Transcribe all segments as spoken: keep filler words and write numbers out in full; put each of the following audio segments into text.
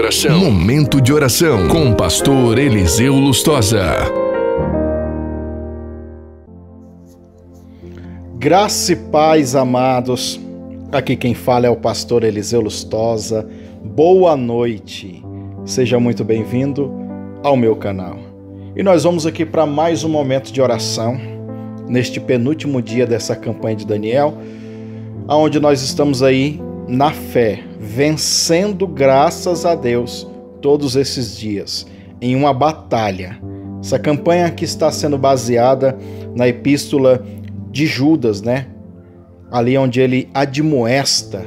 oração. Momento de oração com o pastor Eliseu Lustosa. Graça e paz, amados. Aqui quem fala é o pastor Eliseu Lustosa. Boa noite. Seja muito bem-vindo ao meu canal. E nós vamos aqui para mais um momento de oração, neste penúltimo dia dessa campanha de Daniel, onde nós estamos aí na fé, vencendo, graças a Deus, todos esses dias, em uma batalha. Essa campanha aqui está sendo baseada na epístola de Judas, né? Ali onde ele admoesta,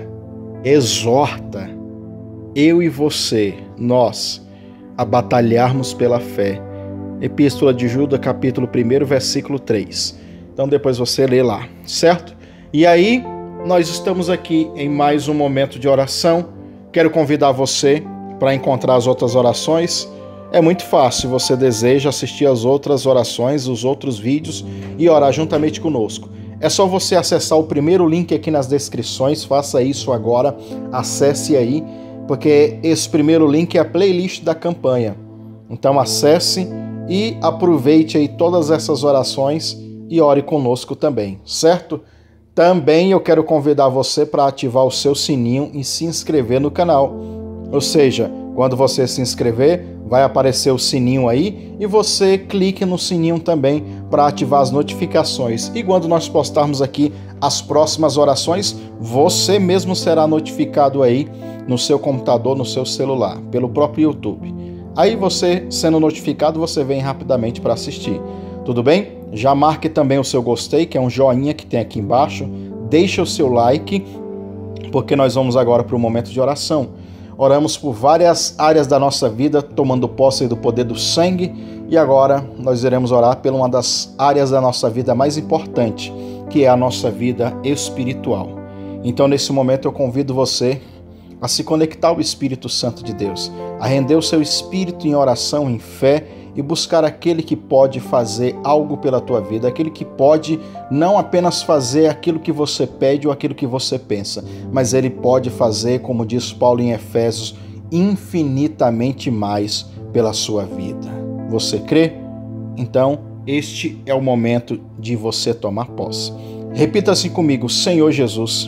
exorta eu e você, nós, a batalharmos pela fé. Epístola de Judas, capítulo um, versículo três. Então depois você lê lá, certo? E aí, nós estamos aqui em mais um momento de oração. Quero convidar você para encontrar as outras orações. É muito fácil, se você deseja assistir as outras orações, os outros vídeos e orar juntamente conosco. É só você acessar o primeiro link aqui nas descrições, faça isso agora, acesse aí, porque esse primeiro link é a playlist da campanha. Então acesse e aproveite aí todas essas orações e ore conosco também, certo? Também eu quero convidar você para ativar o seu sininho e se inscrever no canal. Ou seja, quando você se inscrever, vai aparecer o sininho aí e você clique no sininho também para ativar as notificações. E quando nós postarmos aqui as próximas orações, você mesmo será notificado aí no seu computador, no seu celular, pelo próprio YouTube. Aí você, sendo notificado, você vem rapidamente para assistir. Tudo bem? Já marque também o seu gostei, que é um joinha que tem aqui embaixo. Deixe o seu like, porque nós vamos agora para o momento de oração. Oramos por várias áreas da nossa vida, tomando posse do poder do sangue. E agora nós iremos orar por uma das áreas da nossa vida mais importante, que é a nossa vida espiritual. Então, nesse momento, eu convido você a se conectar ao Espírito Santo de Deus, a render o seu espírito em oração, em fé, e buscar aquele que pode fazer algo pela tua vida, aquele que pode não apenas fazer aquilo que você pede ou aquilo que você pensa, mas ele pode fazer, como diz Paulo em Efésios, infinitamente mais pela sua vida. Você crê? Então, este é o momento de você tomar posse. Repita assim comigo: Senhor Jesus,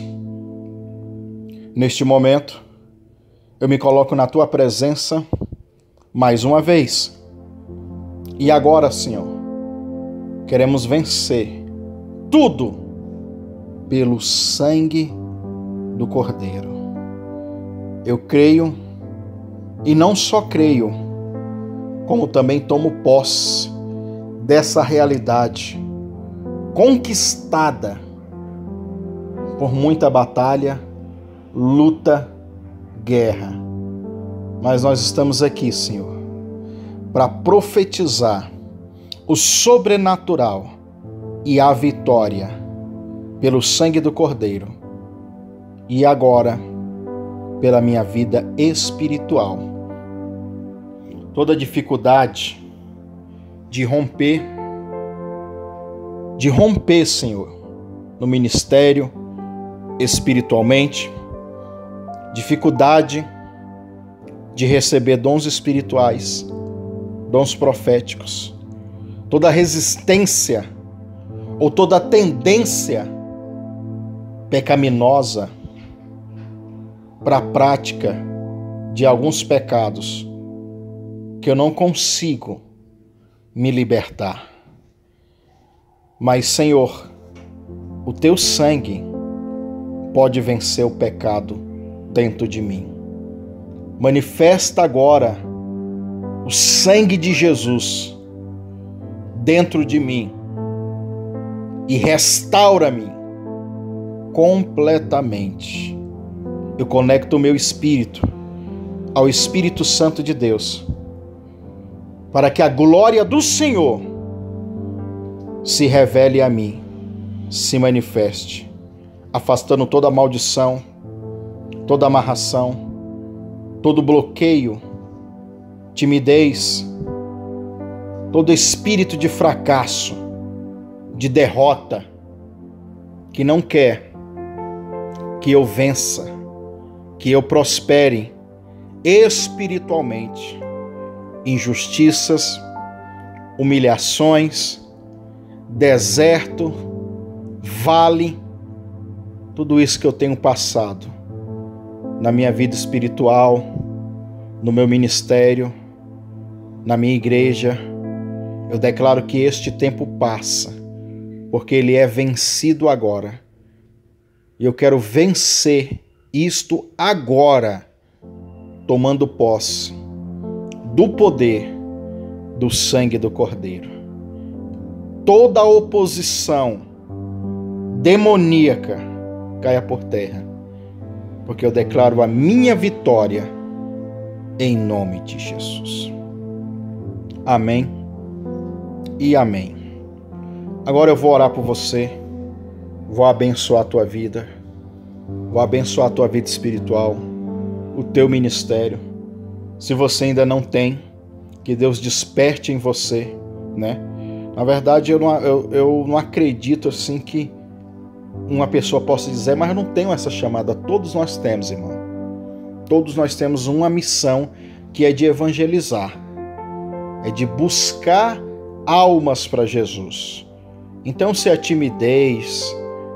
neste momento, eu me coloco na tua presença mais uma vez. E agora, Senhor, queremos vencer tudo pelo sangue do Cordeiro. Eu creio, e não só creio, como também tomo posse dessa realidade conquistada por muita batalha, luta, guerra. Mas nós estamos aqui, Senhor, para profetizar o sobrenatural e a vitória pelo sangue do Cordeiro e agora pela minha vida espiritual. Toda dificuldade de romper, de romper, Senhor, no ministério, espiritualmente, dificuldade de receber dons espirituais, dons proféticos, toda resistência ou toda tendência pecaminosa para a prática de alguns pecados que eu não consigo me libertar. Mas, Senhor, o teu sangue pode vencer o pecado dentro de mim. Manifesta agora o sangue de Jesus dentro de mim e restaura-me completamente. Eu conecto o meu espírito ao Espírito Santo de Deus, para que a glória do Senhor se revele a mim, se manifeste, afastando toda maldição, toda amarração, todo bloqueio, timidez, todo espírito de fracasso, de derrota, que não quer que eu vença, que eu prospere espiritualmente, injustiças, humilhações, deserto, vale, tudo isso que eu tenho passado na minha vida espiritual, no meu ministério, na minha igreja, eu declaro que este tempo passa, porque ele é vencido agora. E eu quero vencer isto agora, tomando posse do poder do sangue do Cordeiro. Toda oposição demoníaca caia por terra, porque eu declaro a minha vitória em nome de Jesus. Amém e amém. Agora eu vou orar por você, vou abençoar a tua vida, vou abençoar a tua vida espiritual, o teu ministério. Se você ainda não tem, que Deus desperte em você, né? Na verdade, eu não, eu, eu não acredito assim que uma pessoa possa dizer, mas eu não tenho essa chamada. Todos nós temos, irmão. Todos nós temos uma missão que é de evangelizar, é de buscar almas para Jesus. Então, se a timidez,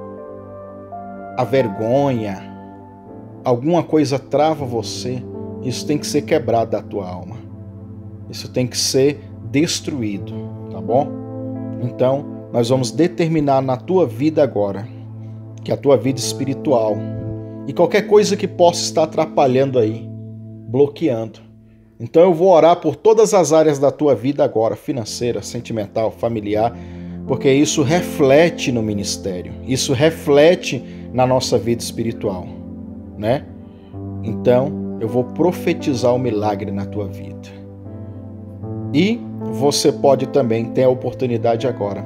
a vergonha, alguma coisa trava você, isso tem que ser quebrado da tua alma. Isso tem que ser destruído, tá bom? Então, nós vamos determinar na tua vida agora, que a tua vida espiritual e qualquer coisa que possa estar atrapalhando aí, bloqueando. Então eu vou orar por todas as áreas da tua vida agora, financeira, sentimental, familiar, porque isso reflete no ministério, isso reflete na nossa vida espiritual, né? Então eu vou profetizar o milagre na tua vida. E você pode também ter a oportunidade agora.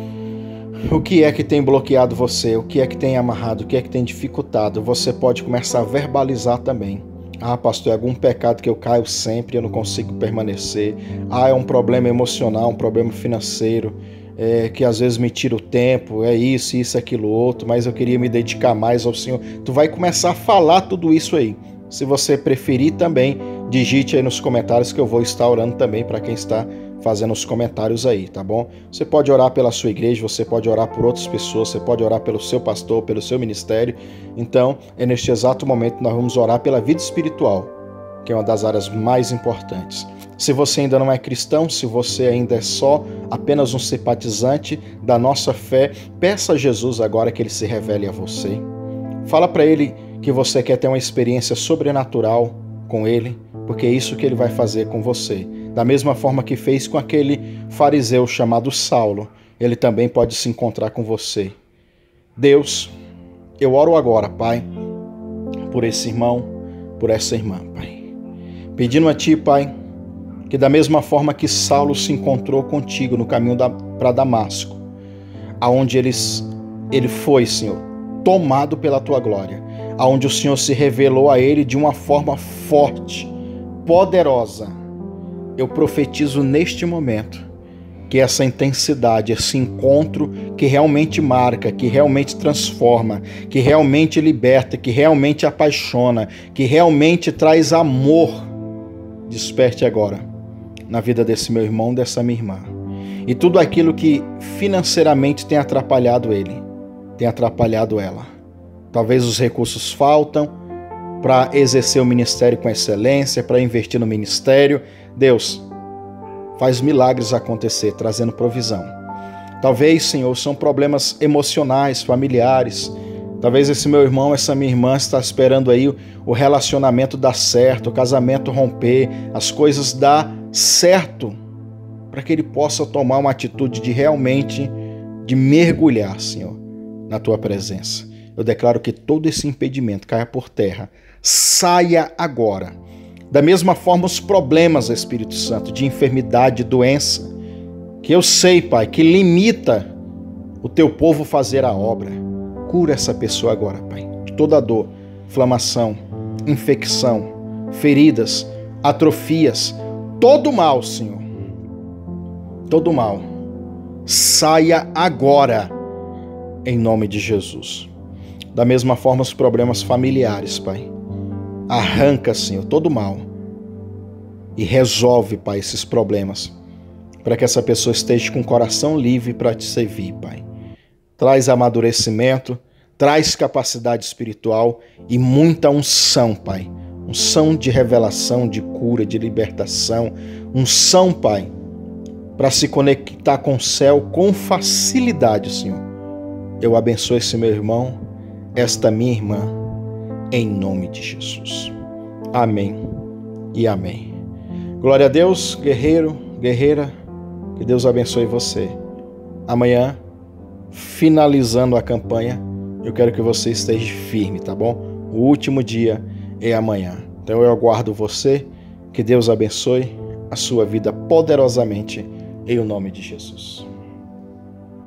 O que é que tem bloqueado você? O que é que tem amarrado? O que é que tem dificultado? Você pode começar a verbalizar também. Ah, pastor, é algum pecado que eu caio sempre, eu não consigo permanecer. Ah, é um problema emocional, um problema financeiro, é, que às vezes me tira o tempo, é isso, isso, aquilo, outro, mas eu queria me dedicar mais ao Senhor. Tu vai começar a falar tudo isso aí. Se você preferir também, digite aí nos comentários que eu vou estar orando também para quem está fazendo os comentários aí, tá bom? Você pode orar pela sua igreja, você pode orar por outras pessoas, você pode orar pelo seu pastor, pelo seu ministério. Então, é neste exato momento nós vamos orar pela vida espiritual, que é uma das áreas mais importantes. Se você ainda não é cristão, se você ainda é só apenas um simpatizante da nossa fé, peça a Jesus agora que ele se revele a você. Fala para ele que você quer ter uma experiência sobrenatural com ele, porque é isso que ele vai fazer com você. Da mesma forma que fez com aquele fariseu chamado Saulo, ele também pode se encontrar com você. Deus, eu oro agora, Pai, por esse irmão, por essa irmã, Pai. Pedindo a Ti, Pai, que da mesma forma que Saulo se encontrou contigo no caminho para Damasco, aonde eles, ele foi, Senhor, tomado pela Tua glória, aonde o Senhor se revelou a ele de uma forma forte, poderosa. Eu profetizo neste momento que essa intensidade, esse encontro que realmente marca, que realmente transforma, que realmente liberta, que realmente apaixona, que realmente traz amor, desperte agora na vida desse meu irmão, dessa minha irmã. E tudo aquilo que financeiramente tem atrapalhado ele, tem atrapalhado ela. Talvez os recursos faltam para exercer o ministério com excelência, para investir no ministério. Deus, faz milagres acontecer, trazendo provisão. Talvez, Senhor, são problemas emocionais, familiares. Talvez esse meu irmão, essa minha irmã está esperando aí o relacionamento dar certo, o casamento romper, as coisas dar certo, para que ele possa tomar uma atitude de realmente, de mergulhar, Senhor, na Tua presença. Eu declaro que todo esse impedimento caia por terra, saia agora. Da mesma forma, os problemas, Espírito Santo, de enfermidade, de doença, que eu sei, Pai, que limita o Teu povo fazer a obra. Cura essa pessoa agora, Pai, de toda dor, inflamação, infecção, feridas, atrofias, todo mal, Senhor, todo mal, saia agora, em nome de Jesus. Da mesma forma, os problemas familiares, Pai, arranca, Senhor, todo mal. e resolve, Pai, esses problemas, para que essa pessoa esteja com o coração livre para te servir, Pai. Traz amadurecimento, traz capacidade espiritual e muita unção, Pai. Unção de revelação, de cura, de libertação. Unção, Pai, para se conectar com o céu com facilidade, Senhor. Eu abençoo esse meu irmão, esta minha irmã, em nome de Jesus. Amém e amém. Glória a Deus, guerreiro, guerreira, que Deus abençoe você. Amanhã, finalizando a campanha, eu quero que você esteja firme, tá bom? O último dia é amanhã. Então eu aguardo você, que Deus abençoe a sua vida poderosamente, em nome de Jesus.